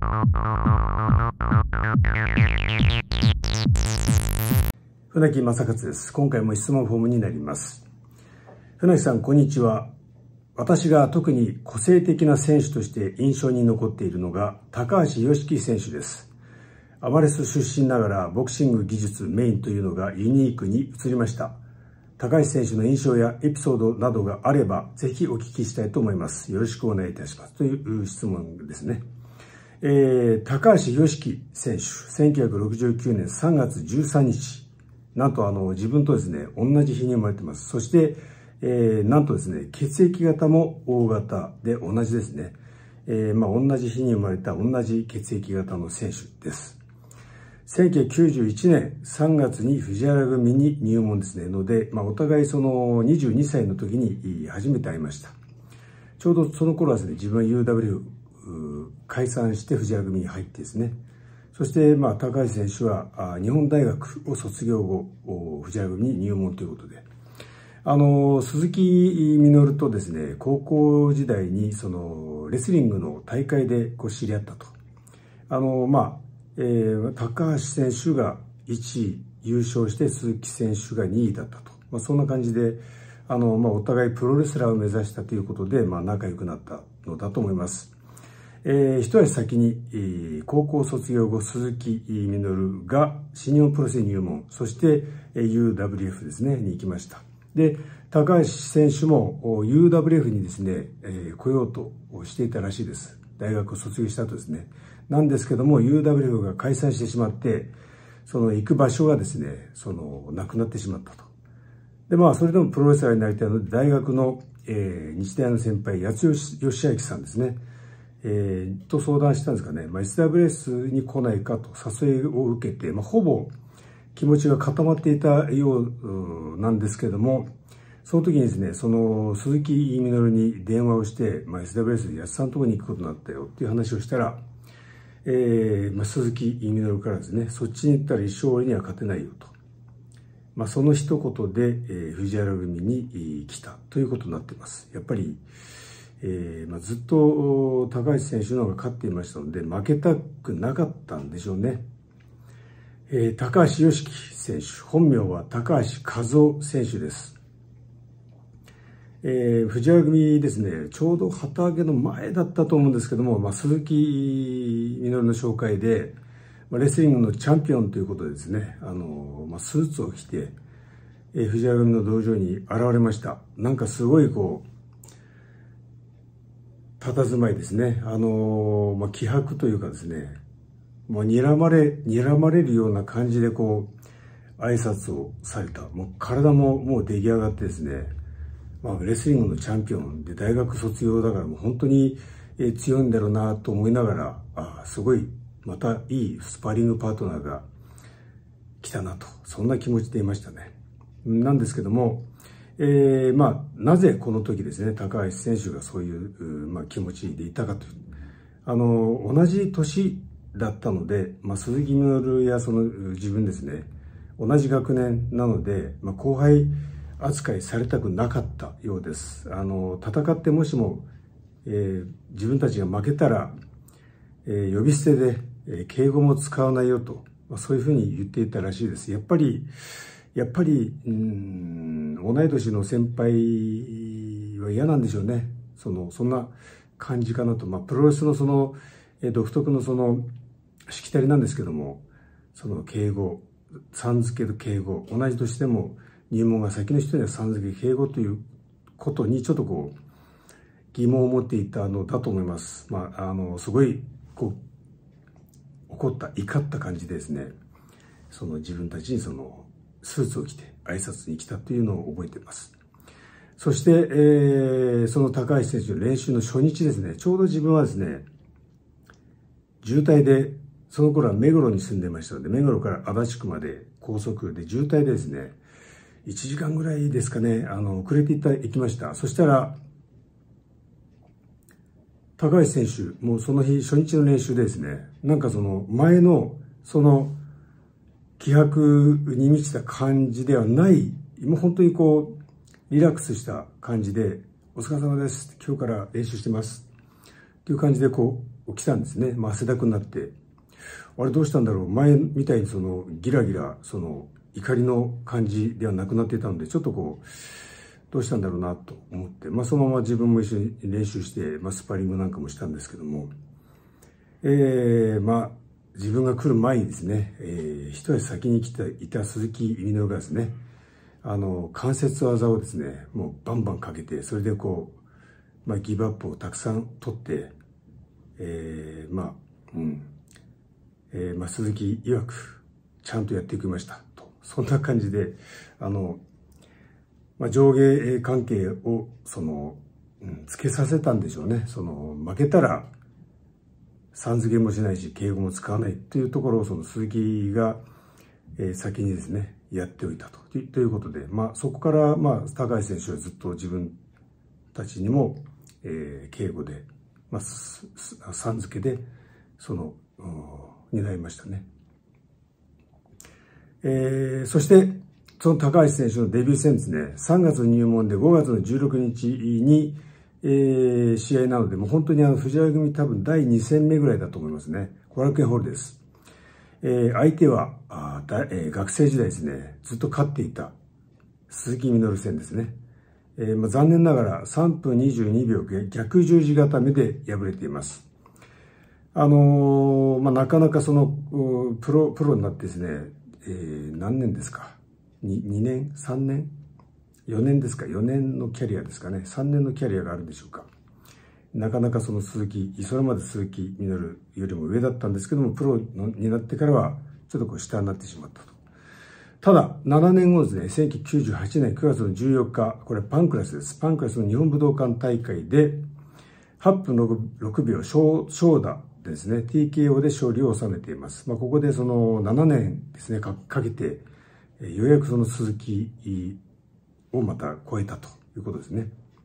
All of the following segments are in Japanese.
船木正勝です。今回も質問フォームになります。船木さん、こんにちは。私が特に個性的な選手として印象に残っているのが高橋良樹選手です。アマレス出身ながらボクシング技術メインというのがユニークに映りました。高橋選手の印象やエピソードなどがあればぜひお聞きしたいと思います。よろしくお願いいたします。という質問ですね。高橋良樹選手、1969年3月13日。なんと自分とですね、同じ日に生まれています。そして、なんとですね、血液型も O 型で同じですね。同じ日に生まれた同じ血液型の選手です。1991年3月に藤原組に入門ですね。ので、お互いその22歳の時に初めて会いました。ちょうどその頃はですね、自分は UW 解散して藤原組に入ってですね。そして、高橋選手は日本大学を卒業後、藤原組に入門ということで、鈴木みのるとですね、高校時代にそのレスリングの大会で知り合ったと。高橋選手が1位優勝して鈴木選手が2位だったと。そんな感じで、お互いプロレスラーを目指したということで、仲良くなったのだと思います。一足先に、高校卒業後、鈴木みのるが新日本プロレスに入門、そして UWF ですね、に行きました。で、高橋選手も UWF にですね、来ようとしていたらしいです。大学を卒業した後ですね。なんですけども、UWF が解散してしまって、その行く場所がですね、なくなってしまったと。で、それでもプロレスラーになりたいので、大学の、日大の先輩、八代義明さんですね、と相談したんですかね、SWS に来ないかと誘いを受けて、ほぼ気持ちが固まっていたようなんですけども、その時にですね、その鈴木みのるに電話をして、SWS で八さんのところに行くことになったよっていう話をしたら、鈴木みのるからですね、そっちに行ったら一生俺には勝てないよと。その一言で、藤原組に来たということになっています。やっぱり、ずっと高橋選手の方が勝っていましたので、負けたくなかったんでしょうね。高橋良樹選手、本名は高橋和夫選手です。藤原組ですね、ちょうど旗揚げの前だったと思うんですけども、鈴木みのるの紹介で、レスリングのチャンピオンということでですね、スーツを着て、藤原組の道場に現れました。なんかすごい佇まいですね。気迫というかですね、睨まれるような感じで挨拶をされた。体ももう出来上がってですね、レスリングのチャンピオンで大学卒業だからもう本当に強いんだろうなと思いながら、すごいまたいいスパーリングパートナーが来たなと、そんな気持ちでいましたね。なんですけども、なぜこの時ですね、高橋選手がそういう、気持ちでいたかという。同じ年だったので、鈴木みのるや自分ですね、同じ学年なので、後輩扱いされたくなかったようです。戦ってもしも、自分たちが負けたら、呼び捨てで、敬語も使わないよと、そういうふうに言っていたらしいです。やっぱり、同い年の先輩は嫌なんでしょうね。そんな感じかなと。プロレスの独特のしきたりなんですけども、敬語、さん付けと敬語、同じ年でも入門が先の人にはさん付け敬語ということにちょっと疑問を持っていたのだと思います。すごい怒った感じでですね、自分たちにスーツを着て挨拶に来たというのを覚えています。そして、その高橋選手の練習の初日ですね、ちょうど自分はですね、渋滞で、その頃は目黒に住んでましたので、目黒から足立区まで高速で渋滞でですね、1時間ぐらいですかね、遅れて行きました。そしたら、高橋選手、もうその日、初日の練習でですね、なんか前の、気迫に満ちた感じではない、もう本当にリラックスした感じで、お疲れ様です。今日から練習してます。っていう感じで起きたんですね。汗だくになって。あれどうしたんだろう。前みたいにギラギラ、怒りの感じではなくなっていたので、ちょっとどうしたんだろうなと思って、そのまま自分も一緒に練習して、スパーリングなんかもしたんですけども、自分が来る前にですね、一足先にいた鈴木みのるがですね、関節技をですね、もうバンバンかけて、それでギブアップをたくさん取って、鈴木曰く、ちゃんとやってくれましたと。そんな感じで、上下関係を、つけさせたんでしょうね。負けたら、さん付けもしないし、敬語も使わないというところを、鈴木が、先にですね、やっておいたということで、そこから、高橋選手はずっと自分たちにも、敬語で、さん付けで、担いましたね。そして、その高橋選手のデビュー戦ですね、3月入門で5月の16日に、試合なので、もう本当に藤原組多分第2戦目ぐらいだと思いますね。後楽園ホールです。相手は学生時代ですね、ずっと勝っていた鈴木みのる戦ですね。残念ながら3分22秒逆十字固めで敗れています。なかなかプロになってですね、何年ですか 2年 ?3 年 ?4 年ですか ?4 年のキャリアですかね。3年のキャリアがあるんでしょうか。なかなかそれまで鈴木みのるよりも上だったんですけども、プロになってからはちょっと下になってしまったと。ただ、7年後ですね、1998年9月の14日、これパンクラスです。パンクラスの日本武道館大会で、8分6秒長打ですね、TKO で勝利を収めています。ここで7年ですね、かけて、ようやく鈴木をまた超えたということですね。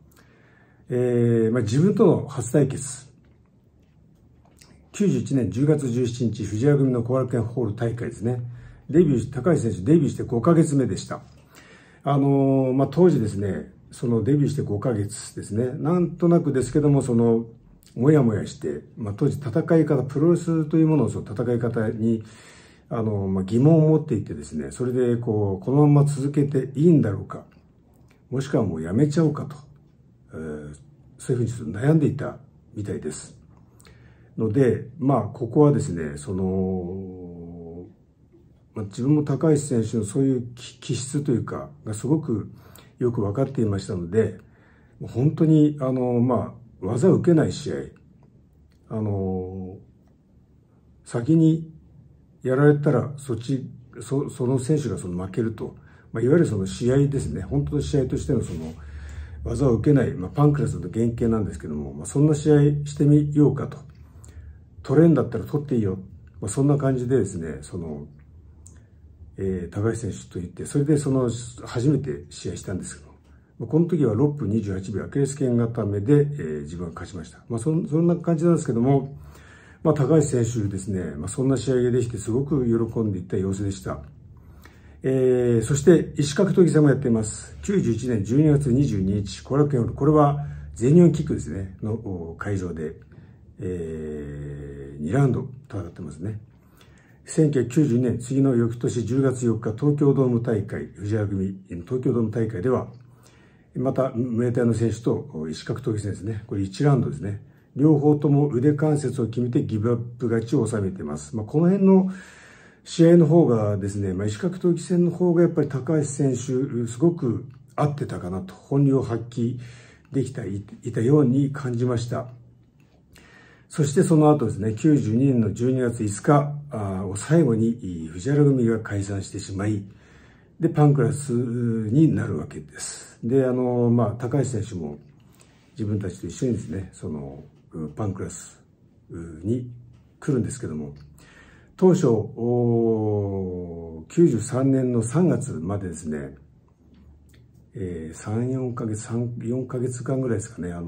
自分との初対決。91年10月17日、藤原組の後楽園ホール大会ですね。高橋選手デビューして5ヶ月目でした。当時ですね、デビューして5ヶ月ですね、なんとなくですけども、もやもやして、当時戦い方、プロレスというものの戦い方に、疑問を持っていてですね、それでこのまま続けていいんだろうか、もしくはもうやめちゃおうかと、そういうふうに悩んでいたみたいです。ので、ここはですね、自分も高橋選手のそういう気質というか、がすごくよく分かっていましたので、本当に、技を受けない試合、先にやられたら、その選手が負けると、いわゆる試合ですね、本当の試合としての技を受けない、パンクラスの原型なんですけども、そんな試合してみようかと。取れんだったら取っていいよ。そんな感じでですね、高橋選手と言って、それで初めて試合したんですけど、この時は6分28秒アキレス腱固めで、自分は勝ちました。そんな感じなんですけども、高橋選手ですね、そんな試合ができてすごく喜んでいった様子でした。そして石格闘技戦もやっています。91年12月22日、後楽園ホール、これは全日本キックですね、の会場で、2ラウンド戦ってますね。1992年、次の翌年10月4日、東京ドーム大会、藤原組、東京ドーム大会では、また、ムエタイの選手と石格闘技戦ですね。これ1ラウンドですね。両方とも腕関節を決めてギブアップ勝ちを収めています。この辺の試合の方がですね、石格闘技戦の方がやっぱり高橋選手、すごく合ってたかなと、本領を発揮できていたように感じました。そしてその後ですね、92年の12月5日を最後に藤原組が解散してしまい、で、パンクラスになるわけです。で、高橋選手も自分たちと一緒にですね、パンクラスに来るんですけども、当初、93年の3月までですね、4ヶ月間ぐらいですかね、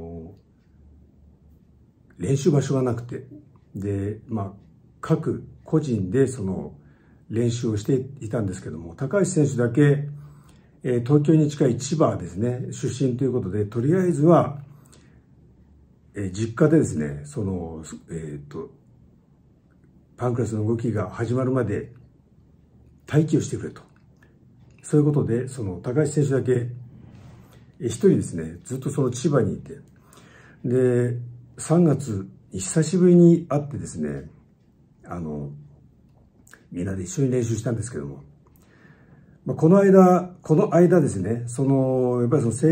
練習場所がなくて、で、各個人で練習をしていたんですけども、高橋選手だけ、東京に近い千葉ですね、出身ということで、とりあえずは、 実家でですね、パンクラスの動きが始まるまで待機をしてくれと。そういうことで、高橋選手だけ、一人ですね、ずっと千葉にいて、で、3月に久しぶりに会ってですね、みんなで一緒に練習したんですけども、この間ですね、やっぱり生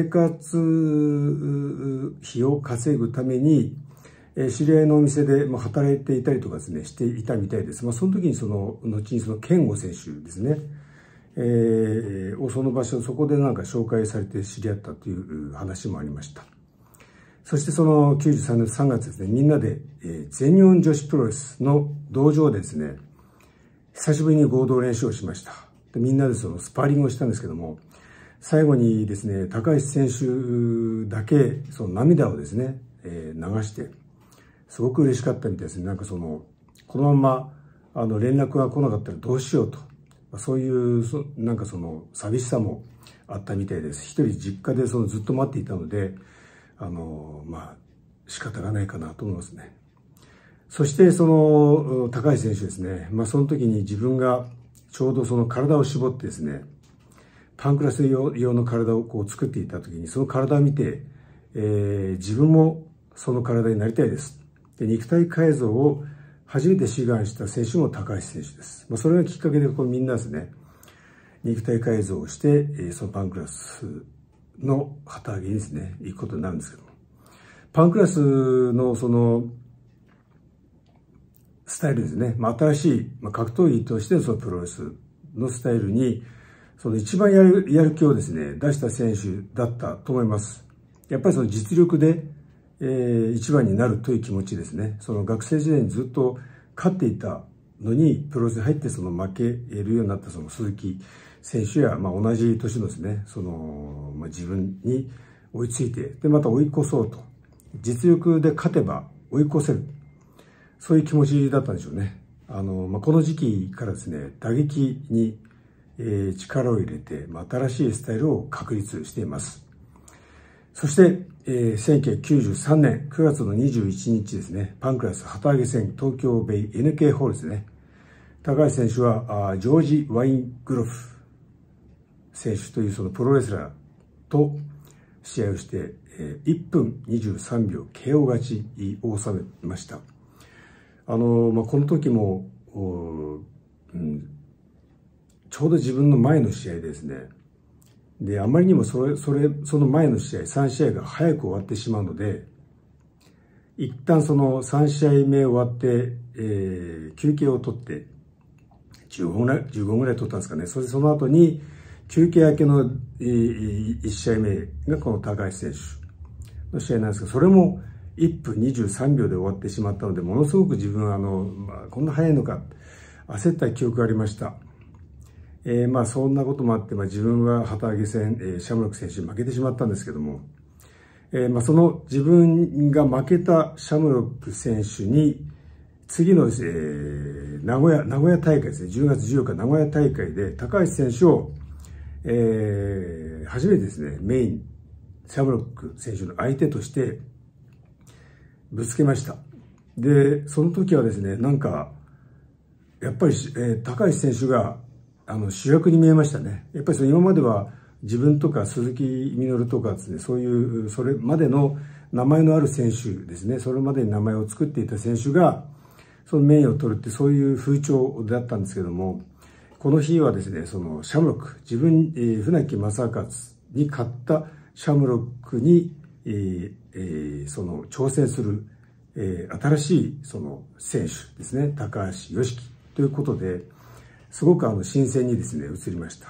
活費を稼ぐために、知り合いのお店で働いていたりとかですね、していたみたいです。その時に後に健吾選手ですね、その場所、そこでなんか紹介されて知り合ったという話もありました。そして93年3月ですね、みんなで、全日本女子プロレスの道場でですね、久しぶりに合同練習をしました。でみんなでスパーリングをしたんですけども、最後にですね、高橋選手だけ涙をですね、流して、すごく嬉しかったみたいですね。なんかこのまま連絡が来なかったらどうしようと。そういうなんか寂しさもあったみたいです。一人実家でずっと待っていたので、仕方がないかなと思いますね。そして高橋選手ですね。その時に自分がちょうど体を絞ってですね、パンクラス用の体を作っていた時に、その体を見て、自分もその体になりたいです。で、肉体改造を初めて志願した選手も高橋選手です。それがきっかけでみんなですね、肉体改造をして、パンクラスの旗揚げにですね、行くことになるんですけども。パンクラスのスタイルですね、新しい格闘技としてのプロレスのスタイルに、一番やる気をですね、出した選手だったと思います。やっぱり実力で、一番になるという気持ちですね。学生時代にずっと勝っていたのに、プロレスに入って負けるようになった鈴木選手や、同じ年のですね、自分に追いついて、で、また追い越そうと。実力で勝てば追い越せる。そういう気持ちだったんでしょうね。この時期からですね、打撃に、力を入れて、新しいスタイルを確立しています。そして、1993年9月の21日ですね、パンクラス旗揚げ戦東京ベイ NK ホールですね。高橋選手はジョージ・ワイングロフ選手というプロレスラーと試合をして、1分23秒 KO 勝ちを収めました。この時も、ちょうど自分の前の試合でですね、で、あまりにもその前の試合、3試合が早く終わってしまうので、一旦3試合目終わって、休憩を取って、15分ぐらい取ったんですかね。そしてその後に、休憩明けの1試合目がこの高橋選手の試合なんですが、それも1分23秒で終わってしまったので、ものすごく自分はこんな早いのか、焦った記憶がありました。そんなこともあって、自分は旗揚げ戦、シャムロック選手に負けてしまったんですけども、その自分が負けたシャムロック選手に、次の、名古屋大会ですね、10月14日名古屋大会で高橋選手を、初めてですね、メイン、シャムロック選手の相手としてぶつけました。で、その時はですね、なんか、やっぱり、高橋選手が、主役に見えましたね。やっぱり今までは自分とか鈴木みのるとかですね、そういう、それまでの名前のある選手ですね、それまでに名前を作っていた選手が、そのメインを取るってそういう風潮だったんですけども、この日はですね、シャムロック、自分、船木正和に勝ったシャムロックに、挑戦する、新しい選手ですね、高橋良樹ということで、すごく新鮮にですね、移りました。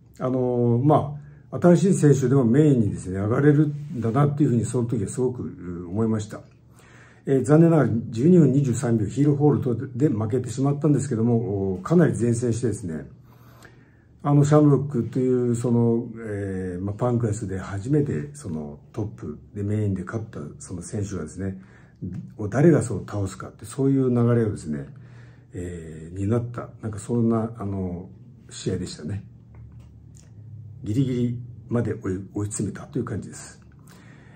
新しい選手でもメインにですね、上がれるんだなっていうふうにその時はすごく思いました。残念ながら12分23秒ヒールホールドで負けてしまったんですけども、かなり善戦してですね、シャムロックというパンクラスで初めてトップでメインで勝った選手がですね、誰が倒すかってそういう流れをですね、になった、なんかそんな試合でしたね。ギリギリまで追い詰めたという感じです。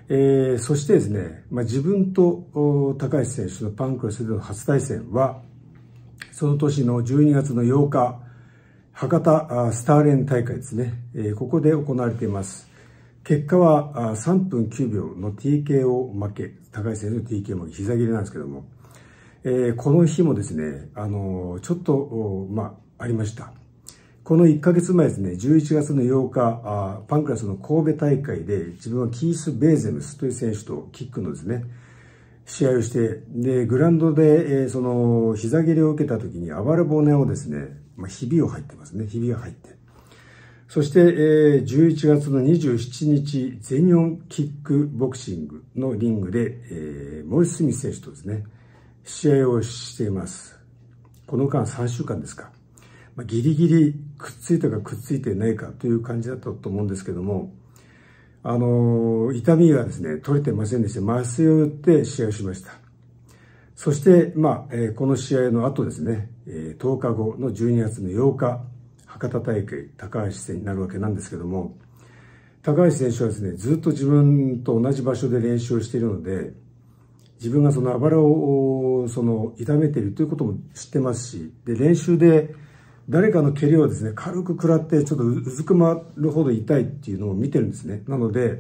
そしてですね、自分と高橋選手のパンクラスでの初対戦は、その年の12月の8日、博多スターレーン大会ですね、ここで行われています。結果は3分9秒の TKO 負け、高橋選手の TKO 負け、膝切れなんですけども、この日もですね、ちょっと、ありました。この1ヶ月前ですね、11月の8日、パンクラスの神戸大会で、自分はキース・ベーゼムスという選手とキックのですね、試合をして、で、グラウンドで、その、膝蹴りを受けた時に、あばら骨をですね、ひびを入ってますね、ひびが入って。そして、11月の27日、全日本キックボクシングのリングで、モリス・スミス選手とですね、試合をしています。この間3週間ですか。ギリギリくっついたかくっついてないかという感じだったと思うんですけども、痛みがですね、取れてませんでした。麻酔を打って試合をしました。そして、この試合の後ですね、10日後の12月の8日、博多大会、高橋戦になるわけなんですけども、高橋選手はですね、ずっと自分と同じ場所で練習をしているので、自分がそのあばらを痛めているということも知ってますし、で、練習で誰かの蹴りをですね、軽く食らってちょっとうずくまるほど痛いっていうのを見てるんですね。なので、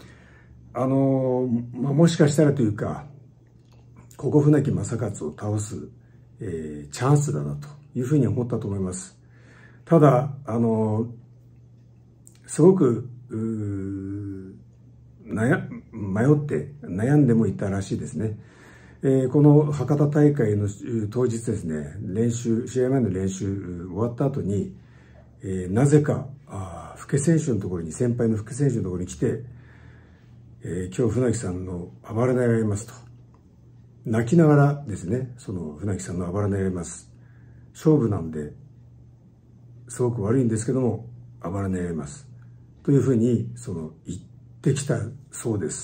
もしかしたらというか、ここ船木正勝を倒す、チャンスだなというふうに思ったと思います。ただ、すごく、迷って悩んでもいたらしいですね。この博多大会の当日ですね、試合前の練習終わった後に、なぜか、福家選手のところに、先輩の福家選手のところに来て、今日船木さんのあばら投げやりますと。泣きながらですね、その船木さんのあばら投げやります。勝負なんで、すごく悪いんですけども、あばら投げやります。というふうに、言ってきたそうです。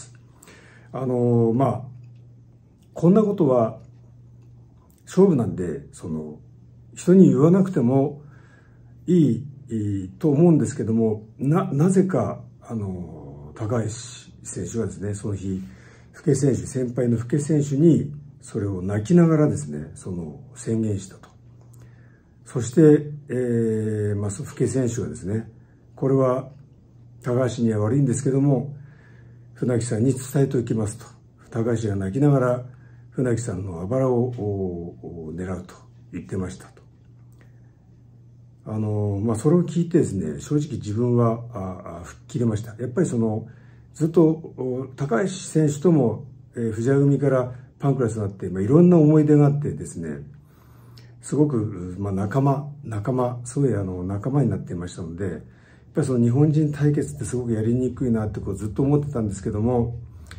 こんなことは、勝負なんで、人に言わなくてもいいと思うんですけども、なぜか、高橋選手はですね、その日、福家選手、先輩の福家選手に、それを泣きながらですね、宣言したと。そして、福家選手はですね、これは高橋には悪いんですけども、船木さんに伝えておきますと。高橋が泣きながら、船木さんのあばらを狙うと言ってましたと。それを聞いてですね、正直自分は吹っ切れました。やっぱりずっと高橋選手とも、藤枝組からパンクラスになって、いろんな思い出があってですね、すごく、仲間、すごい仲間になっていましたので、やっぱり日本人対決ってすごくやりにくいなってずっと思ってたんですけども、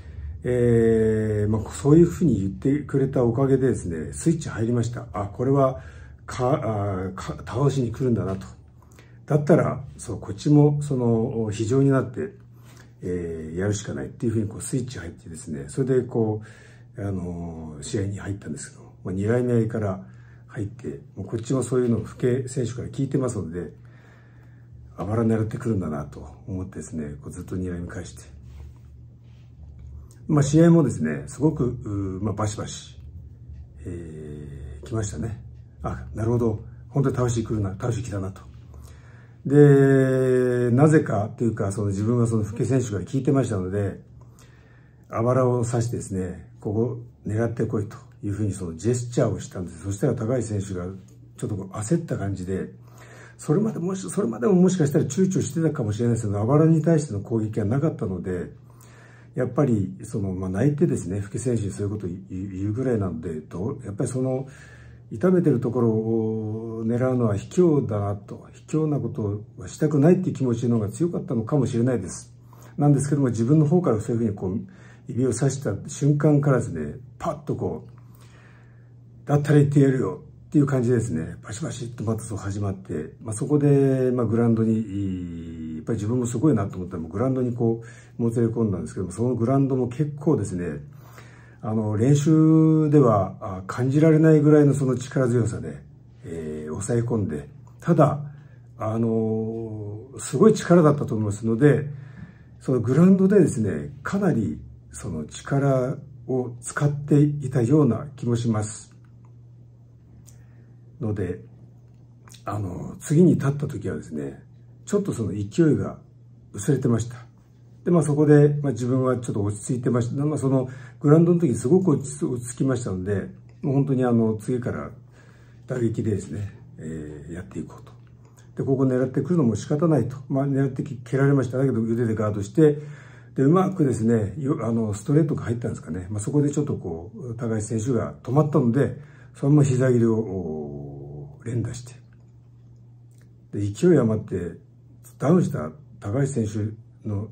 そういうふうに言ってくれたおかげでですね、スイッチ入りました。これは倒しに来るんだなと。だったら、こっちも非常になって、やるしかないっていうふうにスイッチ入ってですね、それで試合に入ったんですけど、2来目合いから入って、もうこっちもそういうのを福家選手から聞いてますので、あばら狙ってくるんだなと思ってですね、ずっと2来目返して。試合もですね、すごく、バシバシ、来ましたね。なるほど。本当に倒し来たなと。で、なぜかというか、自分が福家選手から聞いてましたので、あばらを刺してですね、ここ狙ってこいというふうにジェスチャーをしたんです。そしたら高橋選手がちょっと焦った感じで、それまでももしかしたら躊躇してたかもしれないですけど、あばらに対しての攻撃はなかったので、やっぱり、泣いてですね、福家選手にそういうことを言うぐらいなので、やっぱり痛めてるところを狙うのは卑怯だなと、卑怯なことはしたくないっていう気持ちの方が強かったのかもしれないです。なんですけども、自分の方からそういうふうに指をさした瞬間からですね、パッとだったら言ってやるよっていう感じでですね、バシバシっとまた始まって、そこで、グラウンドに、やっぱり自分もすごいなと思ったら、グラウンドにもつれ込んだんですけども、そのグラウンドも結構ですね、練習では感じられないぐらいの力強さで、抑え込んで、ただ、すごい力だったと思いますので、グラウンドでですね、かなり、 その力を使っていたような気もしますので、次に立った時はですね、ちょっとその勢いが薄れてました。で、そこで、自分はちょっと落ち着いてました。そのグラウンドの時すごく落ち着きましたので、もう本当に次から打撃でですね、やっていこうと。で、ここ狙ってくるのも仕方ないと。狙って蹴られました。だけど腕でガードして、で、うまくですね、ストレートが入ったんですかね。そこでちょっと高橋選手が止まったので、そのまま膝切りを連打して、で、勢い余ってダウンした高橋選手の、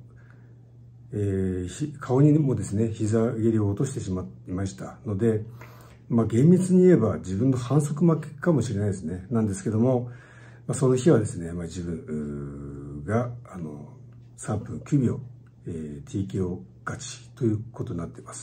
顔にもですね、膝蹴りを落としてしまいましたので、厳密に言えば自分の反則負けかもしれないですね。なんですけども、その日はですね、自分が3分9秒、TKO 勝ちということになっています。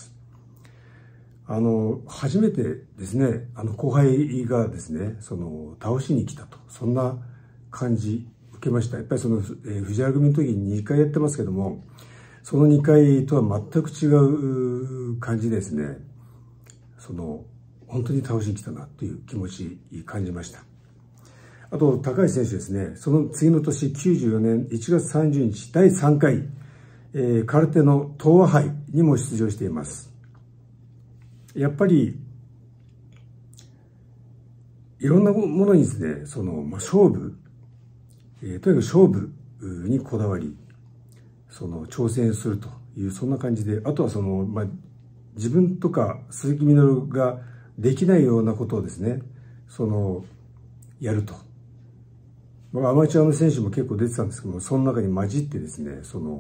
初めてですね、後輩がですね、倒しに来たと、そんな感じ受けました。やっぱり藤原組の時に2回やってますけども、その2回とは全く違う感じですね、本当に倒しに来たなという気持ち感じました。あと、高橋選手ですね、その次の年94年1月30日、第3回、空手の東和杯にも出場しています。やっぱり、いろんなものにですね、勝負、とにかく勝負にこだわり、挑戦するという、そんな感じで、あとは自分とか鈴木みのるができないようなことをですね、やると。アマチュアの選手も結構出てたんですけども、その中に混じってですね、ト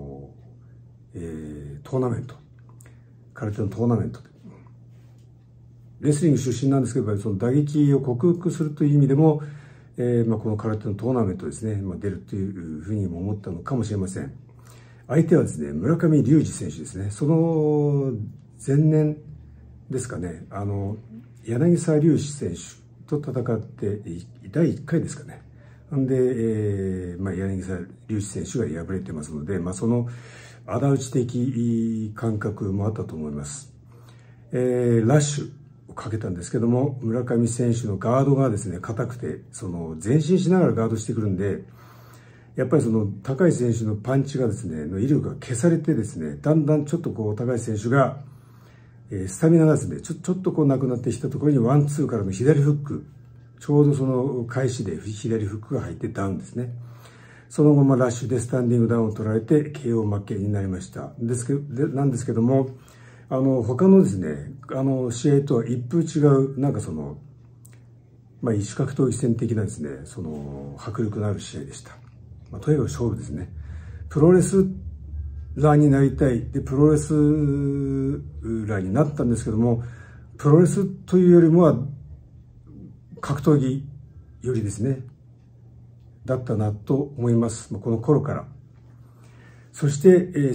ーナメント、空手のトーナメントで、レスリング出身なんですけど、打撃を克服するという意味でも、この空手のトーナメントですね、出るというふうにも思ったのかもしれません。相手はですね、村上龍二選手ですね。その前年ですかね、柳沢龍志選手と戦って、第1回ですかね。で、柳沢龍志選手が敗れてますので、その仇討ち的感覚もあったと思います。ラッシュをかけたんですけども、村上選手のガードがですね、硬くて、前進しながらガードしてくるんで、やっぱり高橋選手のパンチがですね、の威力が消されてですね、だんだんちょっと高橋選手が、スタミナがですね、ちょっとなくなってきたところにワンツーからの左フック、ちょうど開始で左フックが入ってダウンですね。その後もラッシュでスタンディングダウンを取られて KO 負けになりました。なんですけども、他のですね、試合とは一風違う、異種格闘技戦的なですね、迫力のある試合でした。とにかく勝負ですね。プロレスラーになりたい。で、プロレスラーになったんですけども、プロレスというよりもは、格闘技よりですね、だったなと思います。この頃から。そして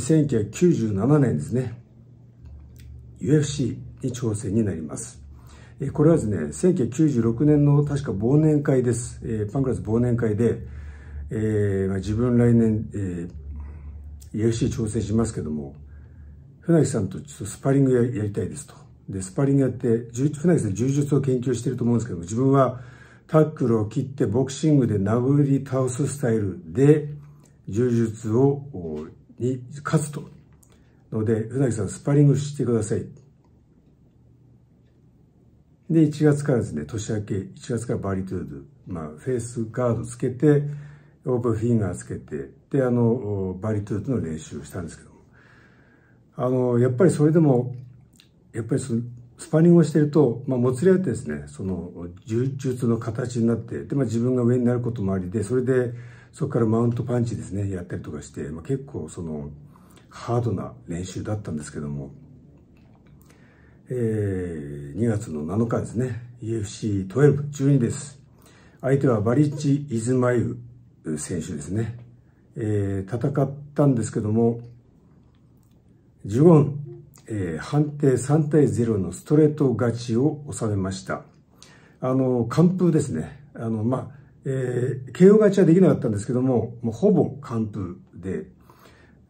、1997年ですね、UFC に挑戦になります。これはですね、1996年の確か忘年会です。パンクラス忘年会で、自分来年、UFC 挑戦しますけども、船木さんとちょっとスパーリングやりたいですと。で、スパーリングやって、船木さん柔術を研究していると思うんですけども、自分はタックルを切ってボクシングで殴り倒すスタイルで柔術に勝つと。ので、船木さんスパーリングしてください。で、1月からですね、年明け、1月からバリトゥード、フェイスガードつけて、オープンフィンガーつけて、で、バリトゥードの練習をしたんですけども、やっぱりそれでも、やっぱりスパーリングをしていると、もつれ合ってですね、柔術の形になって、で、自分が上になることもありで、それで、そこからマウントパンチですね、やったりとかして、結構ハードな練習だったんですけども、2月の7日ですね、UFC12、12です。相手はバリッチ・イズマイル選手ですね。戦ったんですけども、15分、判定3対0のストレート勝ちを収めました。完封ですね。KO 勝ちはできなかったんですけども、ほぼ完封で、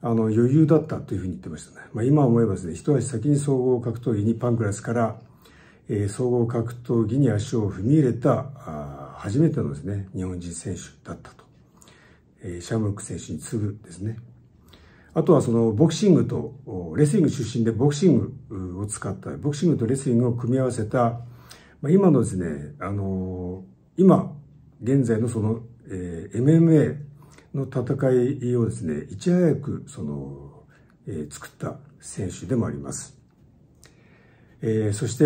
余裕だったというふうに言ってましたね。今思えばですね、一足先に総合格闘技にパンクラスから、総合格闘技に足を踏み入れた初めてのですね、日本人選手だったと。シャムロック選手に次ぐですね。あとはそのボクシングと、レスリング出身でボクシングを使った、ボクシングとレスリングを組み合わせた、今のですね、今、現在のその、MMA の戦いをですね、いち早く作った選手でもあります。そして、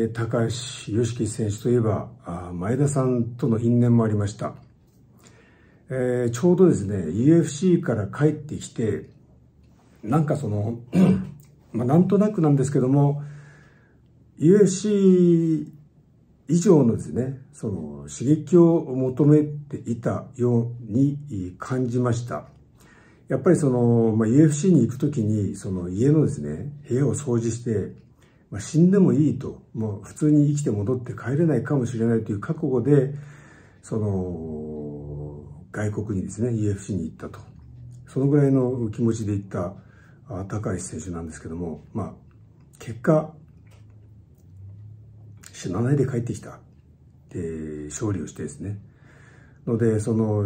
高橋良樹選手といえば、前田さんとの因縁もありました。ちょうどですね、UFC から帰ってきて、なんかなんとなくなんですけども、UFC 以上のですね、刺激を求めていたように感じました。やっぱりUFC に行くときに、家のですね、部屋を掃除して、死んでもいいと、もう普通に生きて戻って帰れないかもしれないという覚悟で、外国にですね、UFC に行ったと。そのぐらいの気持ちで行った高橋選手なんですけども、結果、死なないで帰ってきた。勝利をしてですね。ので、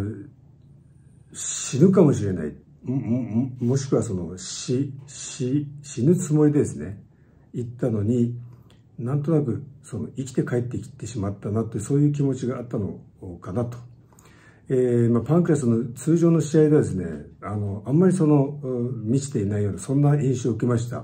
死ぬかもしれない。もしくは死ぬつもりでですね、行ったのに、なんとなく生きて帰ってきてしまったなという、そういう気持ちがあったのかなと。パンクラスの通常の試合ではですね、あんまり満ちていないような、そんな印象を受けました。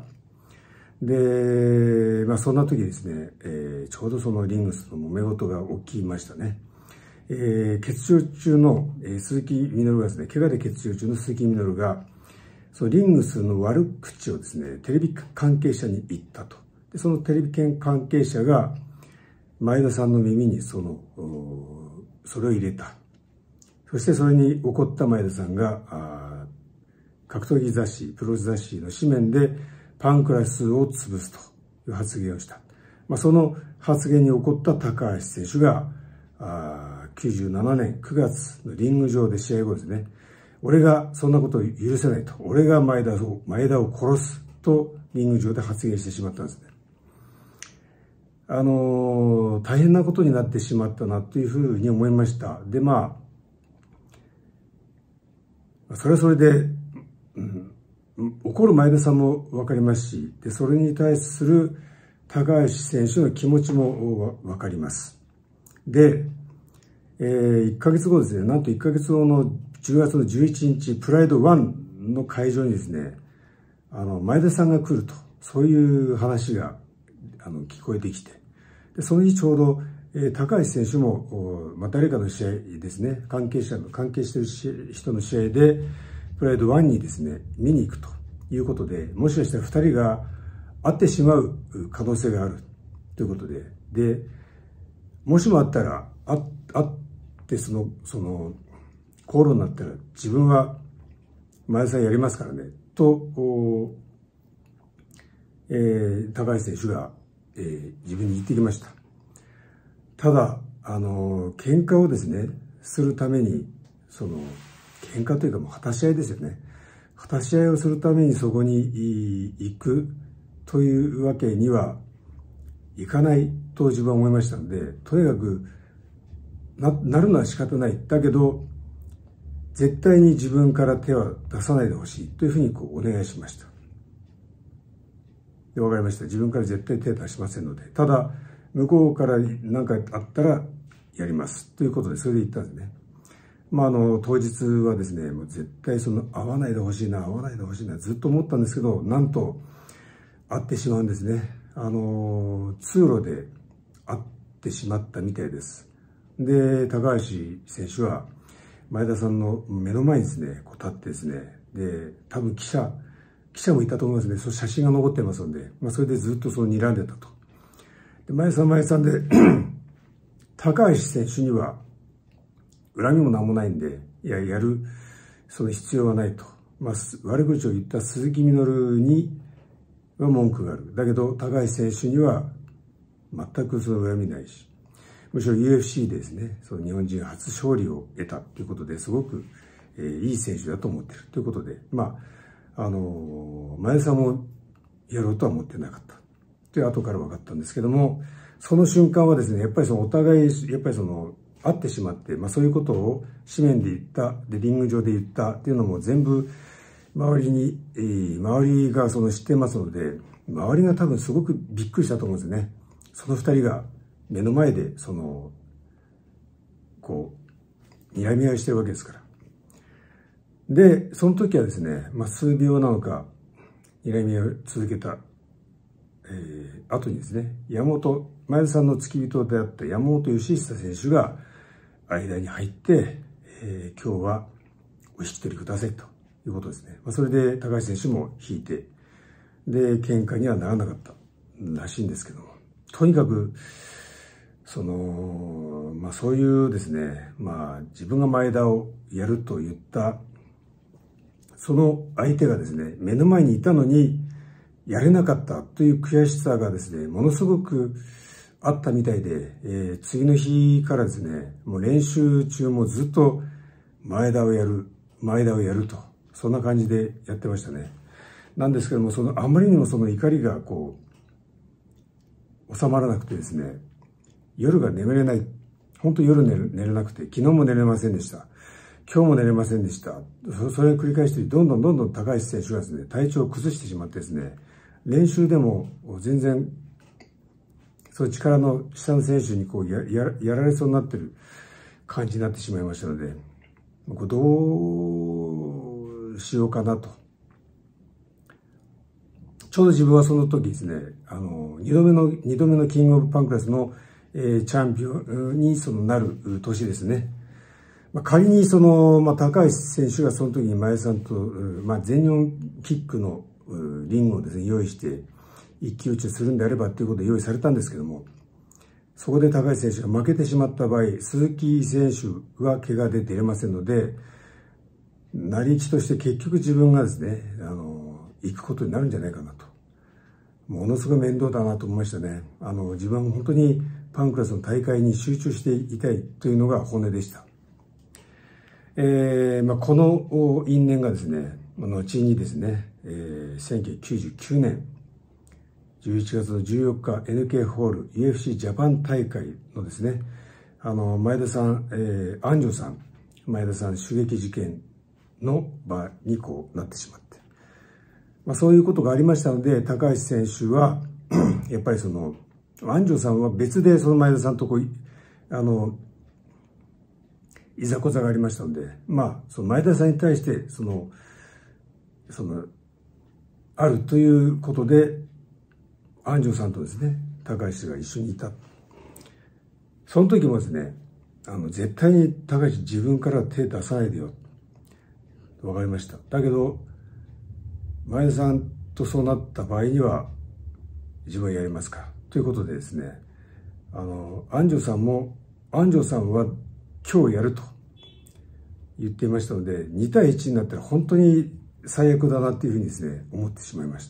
で、そんな時ですね、ちょうどリングスの揉め事が起きましたね。欠場中の鈴木みのるがですね、怪我で欠場中の鈴木みのるが、リングスの悪口をですね、テレビ関係者に言ったと。で、そのテレビ関係者が、前田さんの耳にそれを入れた。そしてそれに怒った前田さんが、格闘技雑誌、プロレス雑誌の紙面でパンクラスを潰すという発言をした。その発言に怒った高橋選手が、97年9月のリング上で試合後ですね、俺がそんなことを許せないと。俺が前田を殺すとリング上で発言してしまったんですね。大変なことになってしまったなというふうに思いました。で、それはそれで、怒る前田さんもわかりますし、で、それに対する高橋選手の気持ちもわかります。で、1ヶ月後ですね、なんと1ヶ月後の10月の11日、プライド1の会場にですね、前田さんが来ると、そういう話が聞こえてきて、でその日ちょうど、高橋選手も、誰かの試合ですね、関係している人の試合で、プライド1にですね、見に行くということで、もしかしたら2人が会ってしまう可能性があるということで、で、もしもあったら、会って口論になったら自分は前田さんやりますからね、と、高橋選手が、自分に言ってきました。ただ、喧嘩をですね、するために、喧嘩というかもう果たし合いですよね。果たし合いをするためにそこに行くというわけにはいかないと自分は思いましたので、とにかくなるのは仕方ない。だけど、絶対に自分から手は出さないでほしいというふうにお願いしました。で、わかりました。自分から絶対手を出しませんので、ただ、向こうから何かあったらやりますということで、それで言ったんですね。当日はですね、もう絶対会わないでほしいな、会わないでほしいな、ずっと思ったんですけど、なんと、会ってしまうんですね。通路で会ってしまったみたいです。で、高橋選手は、前田さんの目の前にですね、立ってですね、で、多分記者もいたと思いますね。その写真が残ってますので、それでずっと睨んでたと。で、前田さんで、高橋選手には、恨みも何もないんで、やる、必要はないと。悪口を言った鈴木みのるには文句がある。だけど、高橋選手には全く恨みないし、むしろ UFC でですね、日本人初勝利を得たということで、すごく、いい選手だと思っているということで、 前田さんもやろうとは思ってなかった。という後から分かったんですけども、その瞬間はですね、やっぱりお互い、やっぱり会ってしまって、そういうことを紙面で言った、で、リング上で言ったっていうのも全部、周りが知ってますので、周りが多分すごくびっくりしたと思うんですよね。その二人が目の前で、睨み合いしてるわけですから。で、その時はですね、数秒なのか、睨み合いを続けた、後にですね、前田さんの付き人であった山本義久選手が間に入って、今日はお引き取りくださいということですね。それで高橋選手も引いて、で、喧嘩にはならなかったらしいんですけども、とにかく、そういうですね、自分が前田をやると言った、その相手がですね、目の前にいたのに、やれなかったという悔しさがですね、ものすごくあったみたいで、次の日からですね、もう練習中もずっと前田をやると、そんな感じでやってましたね。なんですけども、あまりにも怒りが収まらなくてですね、夜が眠れない。本当夜寝れなくて、昨日も寝れませんでした。今日も寝れませんでした。それを繰り返して、どんどん高橋選手がですね、体調を崩してしまってですね、練習でも全然、そういう力の下の選手にやられそうになってる感じになってしまいましたので、どうしようかなと。ちょうど自分はその時ですね、2度目のキングオブパンクラスの、チャンピオンになる年ですね。仮に高橋選手がその時に前田さんと、全日本キックのリングをですね、用意して、一騎打ちするんであればということで用意されたんですけども、そこで高橋選手が負けてしまった場合、鈴木選手は怪我で出れませんので、成り行きとして結局自分がですね、行くことになるんじゃないかなと。ものすごい面倒だなと思いましたね。自分は本当にパンクラスの大会に集中していたいというのが本音でした。この因縁がですね、後にですね、1999年11月の14日 NK ホール UFC ジャパン大会のですね、前田さん、安城さん、前田さん襲撃事件の場になってしまって、そういうことがありましたので、高橋選手はやっぱり安城さんは別で前田さんといざこざがありましたので、前田さんに対してあるということで、安城さんとですね、高橋が一緒にいた。その時もですね、絶対に高橋自分から手出さないでよ。わかりました。だけど、前田さんとそうなった場合には、自分はやりますから。ということでですね、安城さんは今日やると言っていましたので、2対1になったら本当に最悪だなっていうふうにですね、思ってしまいました。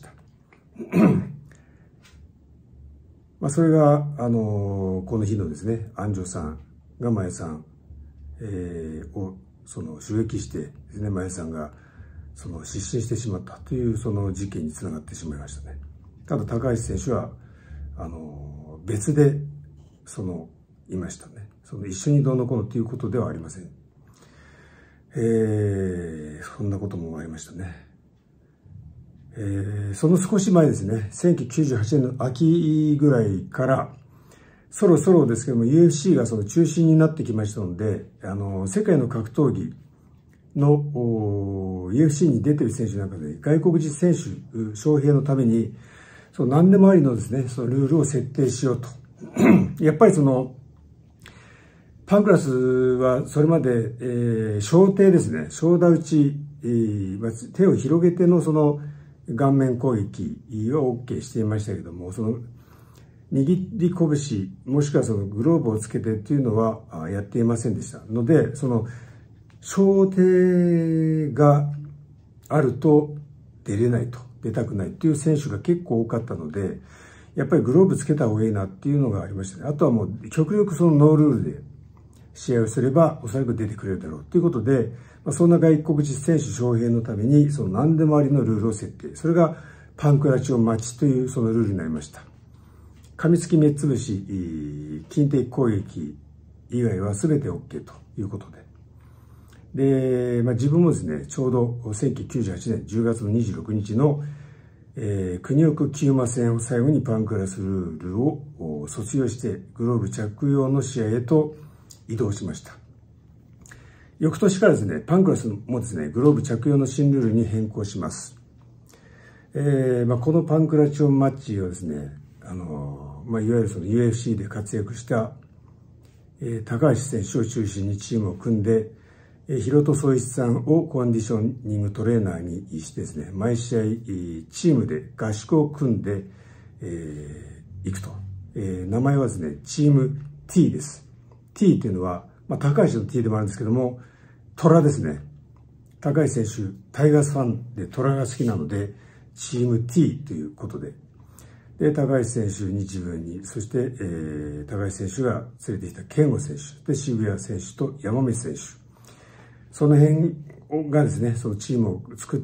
それが、この日のですね、安城さんが前さん、を襲撃してですね、前さんが失神してしまったという事件につながってしまいましたね。ただ高橋選手は、別で、いましたね。一緒にどうのこうのということではありません。そんなこともありましたね。その少し前ですね、1998年の秋ぐらいから、そろそろですけども、UFC が中心になってきましたので、世界の格闘技の UFC に出ている選手の中で、外国人選手、招聘のために、何でもありのですね、ルールを設定しようと。やっぱりパンクラスはそれまで、小手ですね、小打打ち、手を広げての顔面攻撃を OK していましたけども、握り拳、もしくはグローブをつけてっていうのはやっていませんでしたので、小手があると出たくないっていう選手が結構多かったので、やっぱりグローブつけた方がいいなっていうのがありましたね。あとはもう極力ノールールで試合をすればおそらく出てくれるだろうということで、 そんな外国人選手招聘のために、その何でもありのルールを設定。それがパンクラチオン待ちというそのルールになりました。噛みつき目つぶし、近敵攻撃以外は全て OK ということで。で、自分もですね、ちょうど1998年10月の26日の、国奥キューマ戦を最後にパンクラスルールを卒業してグローブ着用の試合へと移動しました。翌年からですね、パンクラスもですね、グローブ着用の新ルールに変更します。このパンクラチオンマッチをですね、いわゆるその UFC で活躍した、高橋選手を中心にチームを組んで、広戸総一さんをコンディショニングトレーナーにしてですね、毎試合チームで合宿を組んでいくと。名前はですね、チーム T です。T っていうのは、高橋の T でもあるんですけども、虎ですね。高橋選手、タイガースファンで虎が好きなので、チーム T ということで。で、高橋選手に自分に、そして、高橋選手が連れてきた健吾選手、で、渋谷選手と山道選手。その辺がですね、そのチームを作って、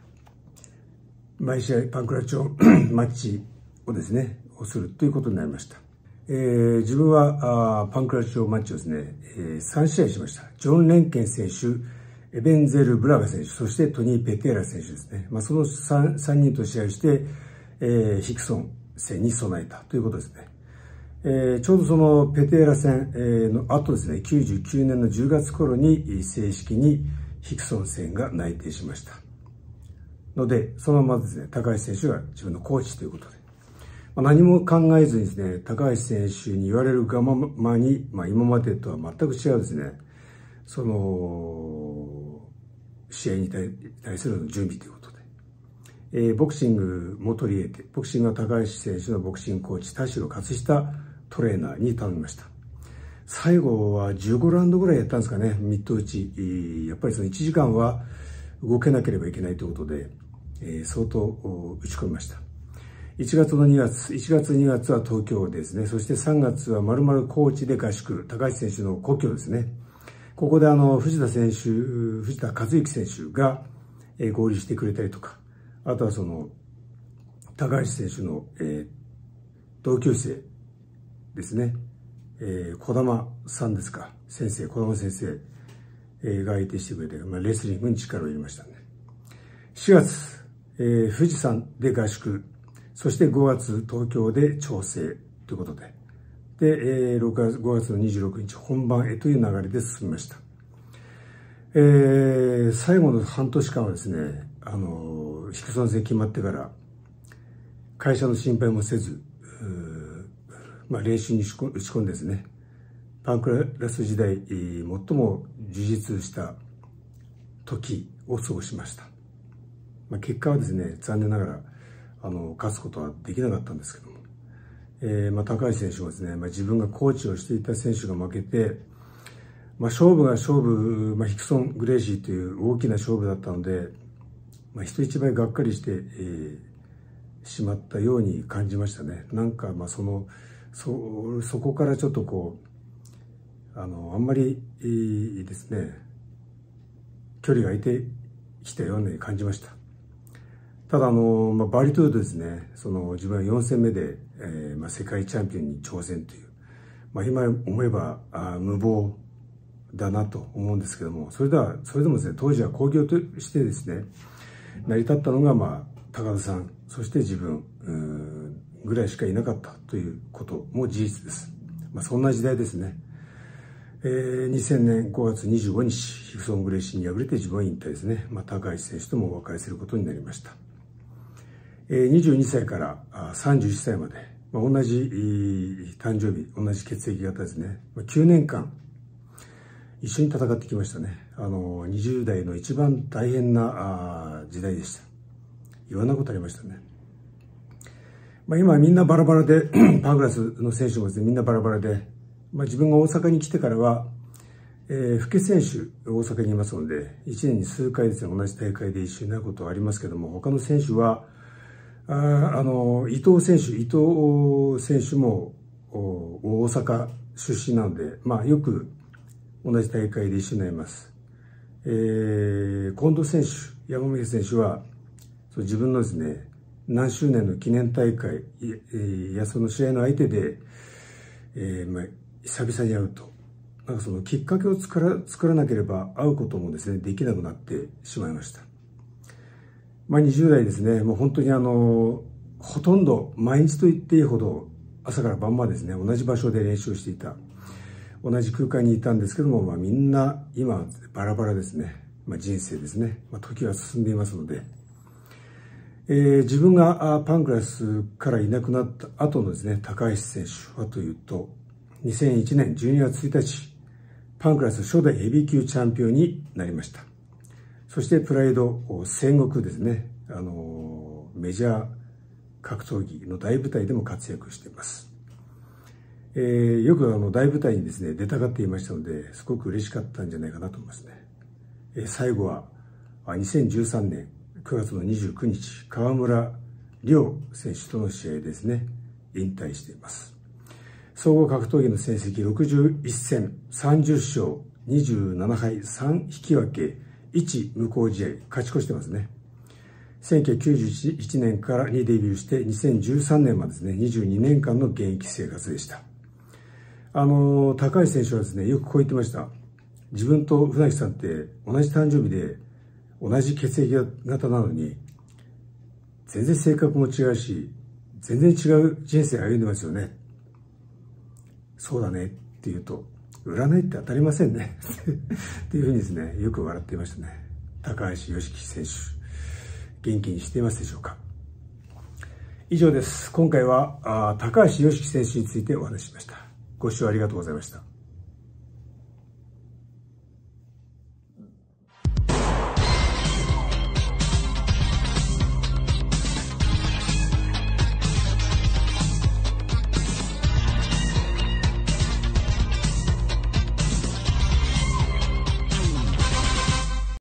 毎試合パンクラチオンマッチをですね、をするということになりました。自分はパンクラチオンマッチをですね、3試合しました。ジョン・レンケン選手、エベンゼル・ブラガ選手、そしてトニー・ペテーラ選手ですね。その 3人と試合して、ヒクソン戦に備えたということですね。ちょうどそのペテーラ戦の後ですね、99年の10月頃に正式にヒクソン戦が内定しました。ので、そのままですね、高橋選手が自分のコーチということで。何も考えずにですね、高橋選手に言われるがままに、今までとは全く違うですね、その、試合に対する準備ということで。ボクシングも取り入れて、ボクシングは高橋選手のボクシングコーチ、田代勝久トレーナーに頼みました。最後は15ラウンドぐらいやったんですかね、ミット打ち。やっぱりその1時間は動けなければいけないということで、相当打ち込みました。1月2月は東京ですね。そして3月は丸々高知で合宿。高橋選手の故郷ですね。ここで藤田和之選手が合流してくれたりとか、あとはその、高橋選手の同級生ですね。児玉さんですか。児玉先生が相手してくれて、レスリングに力を入れましたね。4月、富士山で合宿。そして5月、東京で調整ということで。で、5月の26日、本番へという流れで進みました。最後の半年間はですね、ヒクソン戦決まってから、会社の心配もせず、練習に打ち込んでですね、パンクラス時代、最も充実した時を過ごしました。結果はですね、残念ながら、勝つことはできなかったんですけども、高橋選手はですね、自分がコーチをしていた選手が負けて、勝負、ヒクソン・グレイシーという大きな勝負だったので、人一倍がっかりして、しまったように感じましたね。なんか、そこからちょっとこう、あんまりですね、距離が空いてきたように感じました。ただバリ島でですね、自分は4戦目で、世界チャンピオンに挑戦という、今思えば無謀だなと思うんですけども、それでもですね、当時は興行としてですね、成り立ったのが高田さん、そして自分ぐらいしかいなかったということも事実です。そんな時代ですね。2000年5月25日、ヒクソン・グレイシーに敗れて自分は引退ですね。高橋選手ともお別れすることになりました。22歳から31歳まで、同じ誕生日、同じ血液型ですね。9年間、一緒に戦ってきましたね。20代の一番大変な時代でした。いろんなことありましたね。今みんなバラバラで、パンクラスの選手もですね、みんなバラバラで、自分が大阪に来てからは、福家選手、大阪にいますので、1年に数回ですね、同じ大会で一緒になることはありますけども、他の選手は、伊藤選手も大阪出身なので、よく同じ大会で一緒になります。 近藤選手、山本選手は、自分のですね、何周年の記念大会、その試合の相手で、久々に会うと。なんかそのきっかけを作らなければ会うこともですね、できなくなってしまいました。20代ですね、もう本当にほとんど毎日と言っていいほど朝から晩までですね、同じ場所で練習をしていた。同じ空間にいたんですけども、みんな今バラバラですね。人生ですね。時は進んでいますので、自分がパンクラスからいなくなった後のですね、高橋選手はというと、2001年12月1日、パンクラス初代ヘビー級チャンピオンになりました。そしてプライド戦国ですね、メジャー格闘技の大舞台でも活躍しています。よく大舞台にですね、出たがっていましたので、すごく嬉しかったんじゃないかなと思いますね。最後は、2013年9月の29日、川村亮選手との試合ですね、引退しています。総合格闘技の成績61戦、30勝、27敗、3引き分け、1無効試合、勝ち越してますね。1991年からにデビューして、2013年までですね、22年間の現役生活でした。高橋選手はですね、よくこう言ってました。自分と船木さんって同じ誕生日で、同じ血液型なのに、全然性格も違うし、全然違う人生歩んでますよね。そうだねって言うと、占いって当たりませんね。っていうふうにですね、よく笑っていましたね。高橋良樹選手、元気にしていますでしょうか。以上です。今回は高橋良樹選手についてお話ししました。ご視聴ありがとうございました。